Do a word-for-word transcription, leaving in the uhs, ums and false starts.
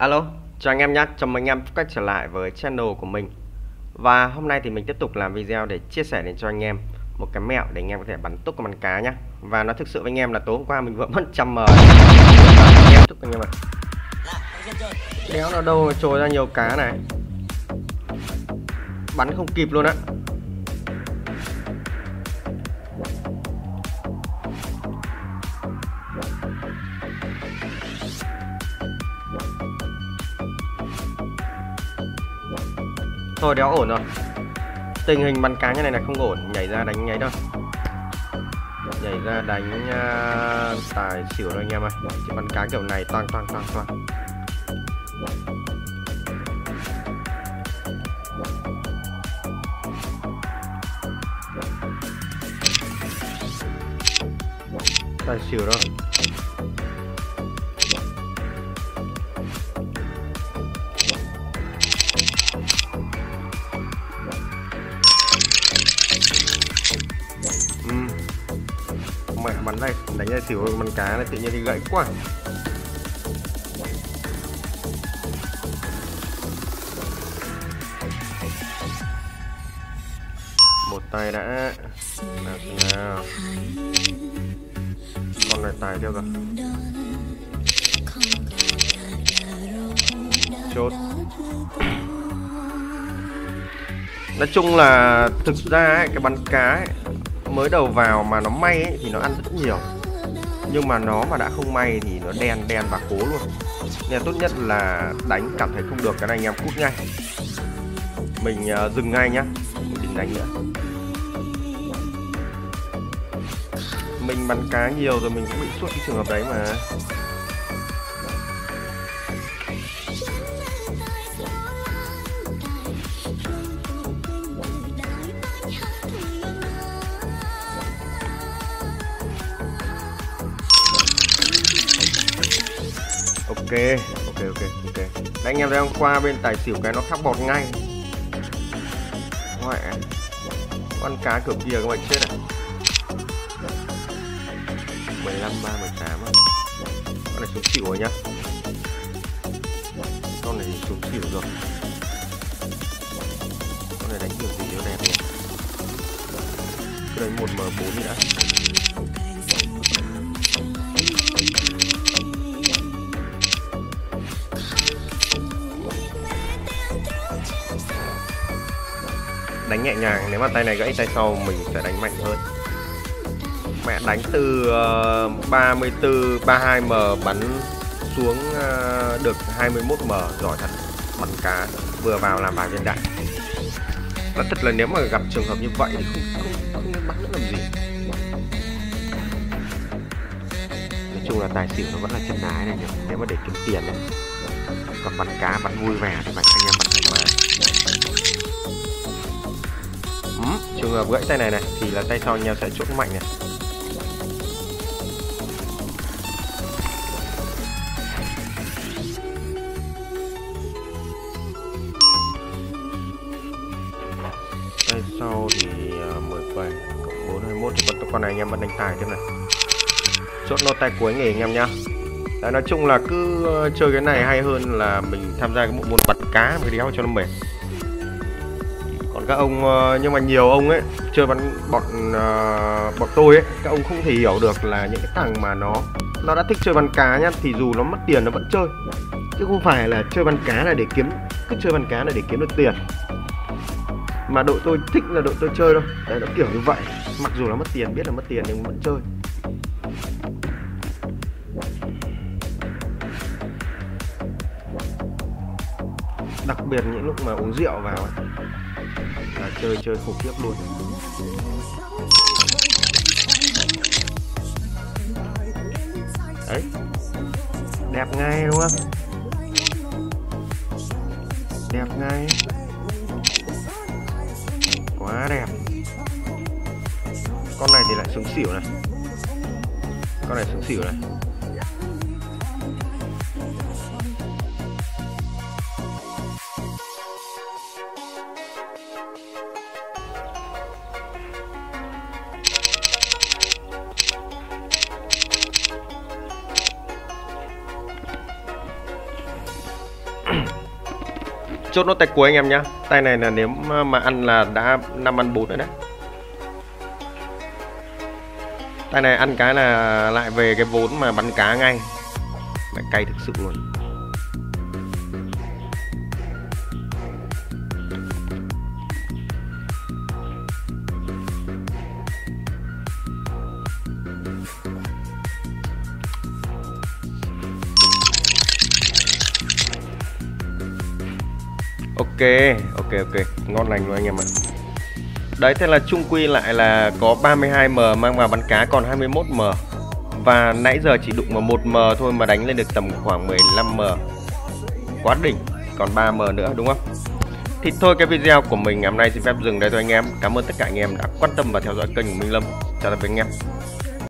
Alo, chào anh em nhé, chào mừng anh em quay trở lại với channel của mình. Và hôm nay thì mình tiếp tục làm video để chia sẻ đến cho anh em một cái mẹo để anh em có thể bắn túc con bắn cá nhé. Và nó thực sự với anh em là tối hôm qua mình vừa mất trăm m. Anh em chúc anh em ạ. Đéo nào đâu mà trồi ra nhiều cá này. Bắn không kịp luôn á. Thôi đéo ổn rồi. Tình hình bắn cá như này là không ổn. Nhảy ra đánh nháy đâu. Nhảy ra đánh uh, tài xỉu thôi anh em ơi. Chứ bắn cá kiểu này toang toang toang toang. Tài xỉu đâu. Mẹ bắn đây, đánh ra xỉu bắn cá này tự nhiên đi gãy quá. Một tay đã. Nào nào. Con này tài theo rồi. Chốt. Nói chung là thực ra ấy, cái bắn cá ấy, mới đầu vào mà nó may ấy, thì nó ăn rất nhiều. Nhưng mà nó mà đã không may thì nó đen đen và cố luôn. Nên là tốt nhất là đánh cảm thấy không được cái này anh em cút ngay. Mình uh, dừng ngay nhá. Mình đừng đánh nữa. Mình bắn cá nhiều rồi mình cũng bị suốt cái trường hợp đấy mà. Ok, ok, ok, ok. Đấy, anh em thấy không? Qua bên tài xỉu cái nó khắc bọt ngay. Mẹ. Con cá kiểu kia các bạn chết à? mười lăm, ba, mười tám á. Con này xuống xỉu rồi nhá. Con này xuống xỉu rồi. Con này đánh kiểu gì nó đẹp nhỉ? Cứ đánh một M bốn đi đã. Đánh nhẹ nhàng, nếu mà tay này gãy tay sau mình sẽ đánh mạnh hơn. Mẹ đánh từ uh, ba mươi tư, ba mươi hai M bắn xuống uh, được hai mươi mốt M, giỏi thật. Bắn cá vừa vào làm vài viên đạn. Nói thật là nếu mà gặp trường hợp như vậy thì không không không nên bắn nữa làm gì. Nói chung là tài xỉu nó vẫn là chân ái này nhỉ. Nếu mà để kiếm tiền này. Còn bắn cá bắn vui vẻ thì bạn anh em bắn thoải mái. Trường hợp gãy tay này này thì là tay sau anh em sẽ chốt mạnh này. Tay sau thì mười bảy cộng bốn, hai mươi mốt thì con, con này anh em vẫn đánh tài tiếp này. Chốt nốt tay cuối nghỉ anh em nhá. Đấy, nói chung là cứ chơi cái này hay hơn là mình tham gia cái bộ môn bắn cá mà đéo cho nó mệt. Còn các ông, nhưng mà nhiều ông ấy chơi bắn bọn uh, bọn tôi ấy, các ông không thể hiểu được là những cái thằng mà nó nó đã thích chơi bắn cá nhá, thì dù nó mất tiền nó vẫn chơi, chứ không phải là chơi bắn cá là để kiếm, cứ chơi bắn cá là để kiếm được tiền. Mà đội tôi thích là đội tôi chơi đâu, đấy nó kiểu như vậy, mặc dù nó mất tiền, biết là mất tiền nhưng vẫn chơi. Đặc biệt những lúc mà uống rượu vào ấy, là chơi chơi khủng khiếp luôn. Đấy, đẹp ngay đúng không? Đẹp ngay, quá đẹp. Con này thì lại xuống xỉu này. Con này xuống xỉu này. chốt nốt tay cuối anh em nhá. Tay này là nếu mà ăn là đã năm ăn bốn rồi đấy. Tay này ăn cái là lại về cái vốn mà bắn cá ngay. Mẹ cay thực sự luôn. Ok, ok ok, ngon lành luôn anh em ạ. Đấy, thế là chung quy lại là có ba mươi hai mờ mang vào bắn cá còn hai mươi mốt mờ. Và nãy giờ chỉ đụng vào một mờ thôi mà đánh lên được tầm khoảng mười lăm mờ. Quá đỉnh, còn ba mờ nữa đúng không? Thì thôi cái video của mình ngày hôm nay xin phép dừng đây thôi anh em. Cảm ơn tất cả anh em đã quan tâm và theo dõi kênh của Minh Lâm. Chào tạm biệt anh em.